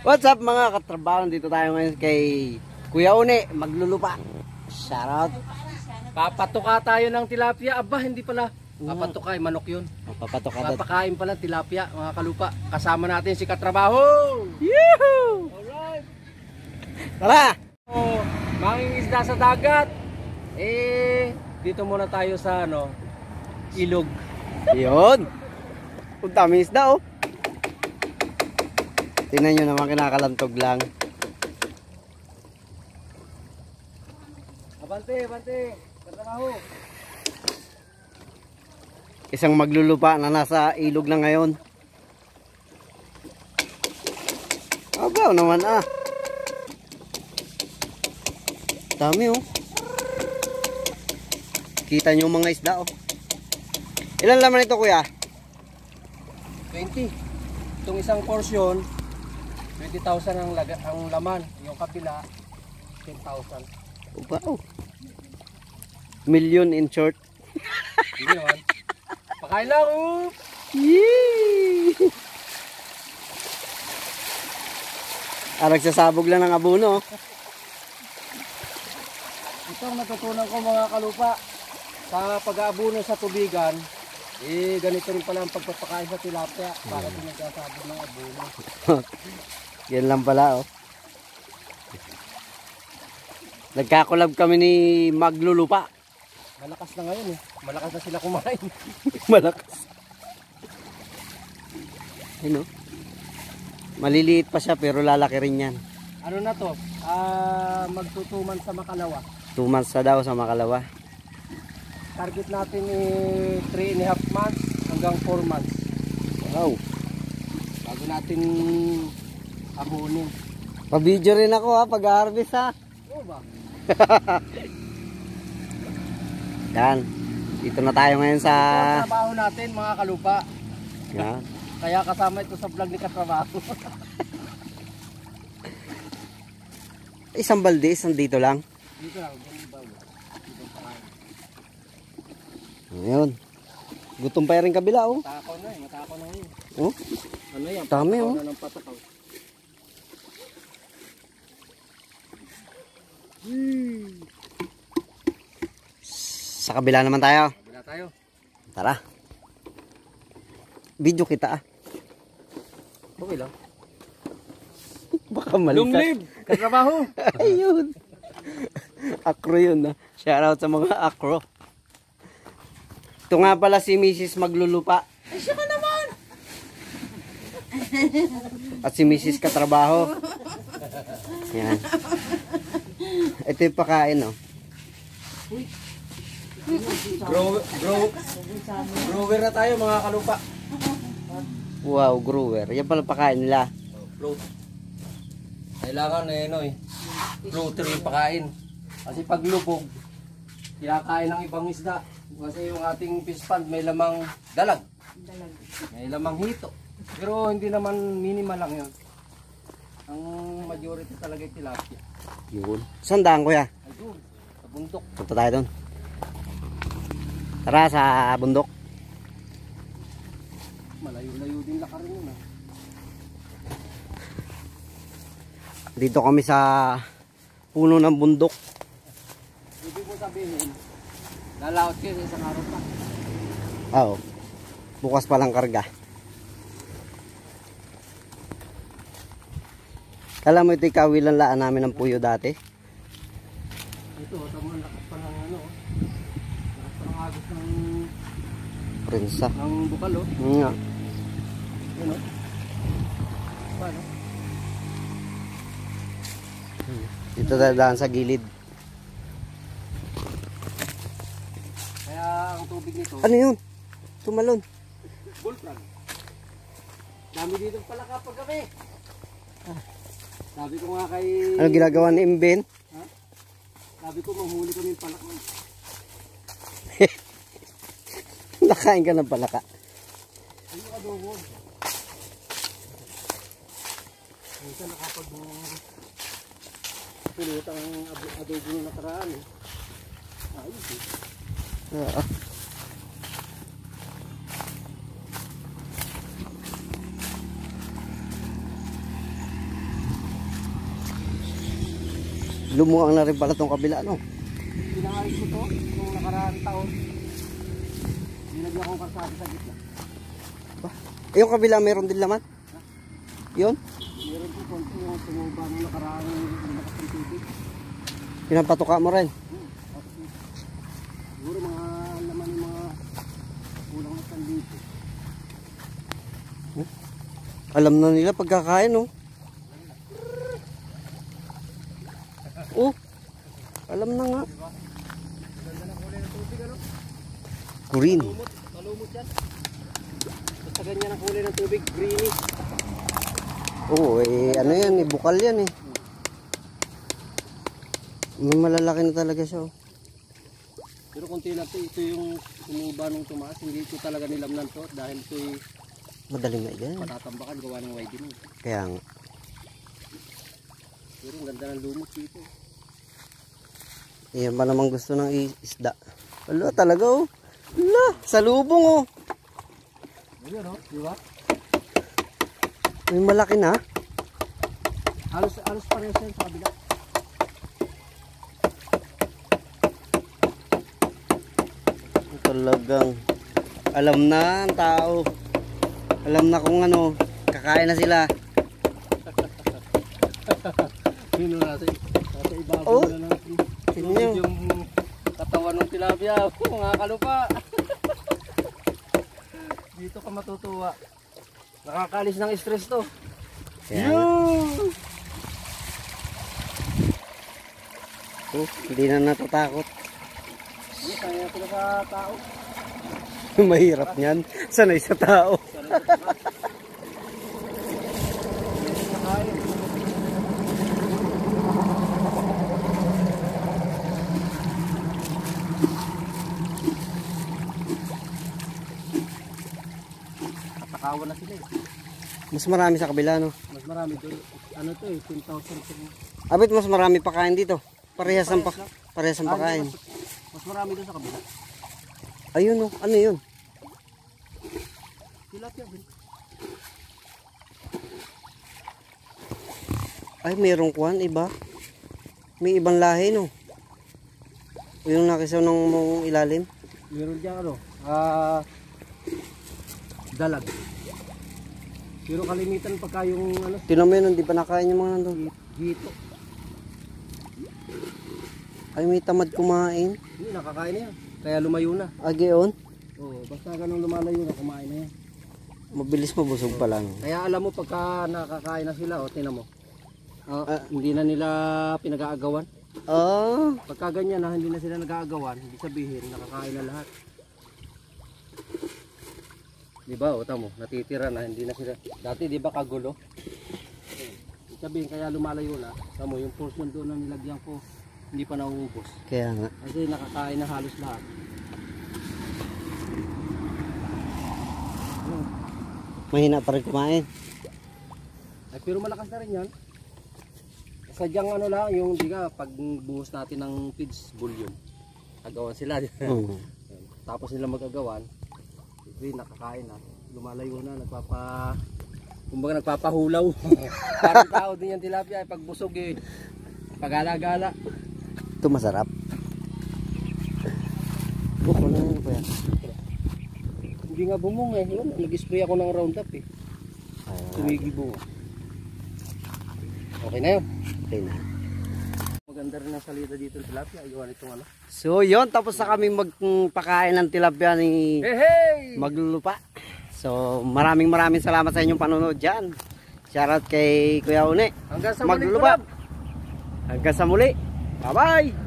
What's up mga katrabaho? Dito tayo ngayon kay Kuya Une, maglulupa. Shoutout. Papatuka tayo ng tilapia. Aba, hindi pala. Papatuka, manok yun. Papatuka. Papakain pala tilapia, mga kalupa. Kasama natin si katrabaho. Yuhu! Alright. Tara! So, mangingisda sa dagat. Dito muna tayo sa ilog. Yun. Ang dami isda oh. Tingnan nyo naman, kinakalantog lang. Abante, katrabaho. Isang maglulupa na nasa ilog na ngayon. Abaw naman ah. Dami oh. Kita nyo mga isda oh. Ilan laman ito kuya? 20. Itong isang portion 20,000 ang laman. Yung kabila 10,000. Wow. Million in short. Hindi naman. Pakain lang. Yee! Nagsasabog lang ng abono. Ito ang natutunan ko mga kalupa. Sa pag-aabuno sa tubigan, ganito rin pala ang pagpapakain sa tilapia para pinagsasabog ng abono. Yan lang pala oh. Nagkakulab kami ni Maglulupa. Malakas na ngayon eh. Malakas na sila kumain. Malakas. Ano? Maliliit pa siya pero lalaki rin yan. Ano na to? Magtutuman sa Makalawa. 2 months na daw sa Makalawa. Target natin 3.5 months hanggang 4 months. Wow. Bago natin abunin. Pa-video rin ako ha pag-harvest ha. Oo ba? Yan. Dito na tayo ngayon sa... Ito ang trabaho natin mga kalupa. Yan. Kaya kasama ito sa vlog ni katrabaho. Isang balde, isang dito lang. Dito lang. Ayun. Gutom pa rin kabila oh. Matakaw na eh. Matakaw na yun. Oh. Ano yan? Dami Patakaw oh. na ng patakaw. Sa kabila naman tayo. Kabila tayo. Tara. Video kita ah. Okay lang. Baka malikat. Lunglib! Katrabaho! Ayun. Akro yun ah. Shoutout sa mga akro. Ito nga pala si Mrs. Maglulupa. Ay, siya ka naman! At si Mrs. Katrabaho. Yan. Ito yung pakain oh. Grower na tayo mga kalupa. Wow, grower. Yan pala pakain nila. Float. Kailangan floater yung pakain. Kasi pag lubog, kinakain ng ibang isda. Kasi yung ating fish pond may lamang dalag. May lamang hito. Pero hindi naman minimal lang yun. Ang majority talaga yung tilapia. Yun. Saan daan kuya? Ay doon, sa bundok. Punta tayo doon. Tara sa bundok. Malayo-layo din lakarin yun ah. Dito kami sa puno ng bundok. Ibig mo sabihin, lalaot kayo sa isang araw pa. Oo. Bukas pa lang karga. Kala mo ito ikawilan laan namin ng puyo dati. Ito, tama lakas pa ng lakas pa ng agos ng Prinsa. bukal oh. Nga. Yun oh. Paano? Dito dadaan sa gilid. Kaya ang tubig nito, Ano yun? Tumalon. bullfrog. Dami dito pala kapag gabi. Sabi ko nga kay... Ano ginagawa ni Imben? Ha? Sabi ko mahuli kami palak. Nakain ka ng palaka. Ano yung adobo? Minsan nakapag pulot ang adobo nung nakaraan eh. Ayos eh. Oo. Lumuang na rin pala tong kabila, no? Pinangayos ko to nung nakaraang taon. Nilagyan ko kalsada sa gitna. Eh, yung kabila meron din laman? Yun? Meron po konti yung tumuba nung nakaraang lumakas ng tubig. Pinapatuka mo rin? Siguro mga laman yung mga kulang na sandito. Alam na nila pagkakain, no? Oh, alam na nga. Ganda ng kulay ng tubig, ano? Green. Malumot yan. Basta ganyan ang kulay ng tubig, greenish. Oo, eh, ano yan, eh, bukal yan, eh. May malalaki na talaga siya, oh. Pero konti lang ito yung tumuba nung tumaas. Hindi ito talaga nilamnan to dahil ito'y Madaling na yan. patatambakan gawa ng widening. Kaya nga. Pero ang ganda ng lumot dito. Yan pa namang gusto ng isda. Wala talaga, oh. Wala, sa lubong, oh. Ayan, no? Di ba? May malaki na. Halos parehas yan sa kabila. Talagang alam na ang tao. Alam na kung ano, kakain na sila. Sino natin? Nasa ibabaw Oh. na natin. Tingnan nyo. Yung katawan ng tilapia. Mga kalupa. Dito ka matutuwa. Nakakalis ng stress to. Kaya nga. Oh, hindi na natatakot. Hindi, kaya sila sa tao. Mahirap niyan. Sanay sa tao. Katakawan na sila eh. Mas marami sa kabila, no? Mas marami doon. Ano to eh, 10,000. Abit, mas marami pa kain dito. Parehas ang pakain. Mas marami doon sa kabila. Ayun, no? Ano yun? Tilapia din. Ay, merong kwan, iba. May ibang lahi, no? O yung nakisaw ng mong ilalim. Meron dyan ano, dalag. Pero kalimitan pagka yung ano, Tinan mo yun, hindi pa nakain yung mga nandun. dito. Ay, may tamad kumain. Hindi, nakakain na yan. Kaya lumayo na. Ageon, Oo, basta ganun lumalayo na, kumain na yan. mabilis mabusog pa lang. Kaya alam mo pagka nakakain na sila, o tinan mo. Hindi na nila pinag-aagawan. Ah, Pagka ganyan na hindi na sila nag-aagawan, ibig sabihin nakakain na lahat. Di ba? O tamo, natitira na, hindi na sila. Dati di ba kagulo? Ibig sabihin kaya lumalayo na. Tamo, yung portion doon na nilagyan ko, hindi pa nauubos. kaya nga. Kasi nakakain na halos lahat. Mahina pa rin kumain. Ay, pero malakas na rin yan. Sadyang ano lang, yung di ka, pag buhos natin ng feeds, volume. Agawan sila. Oo. Tapos nila mag-agawan, nakakain na. Lumalayo na, kumbaga nagpapahulaw. Parang tao din yung tilapia, pag busog eh. Pagala-gala. Ito masarap. Ano ba yan? Hindi nga bumong eh. Nag-spray ako ng Roundup eh. Tumigil bunga. Okay na yun. Okay na. Maganda rin ang salita dito ng tilapia. Iwan itong ano. So yun, tapos na kami magpakain ng tilapia ni Hey! Maglulupa. So maraming salamat sa inyong panonood dyan. Shoutout kay Kuya Une. Hanggang sa muli. Maglulupa. Hanggang sa muli. Bye bye!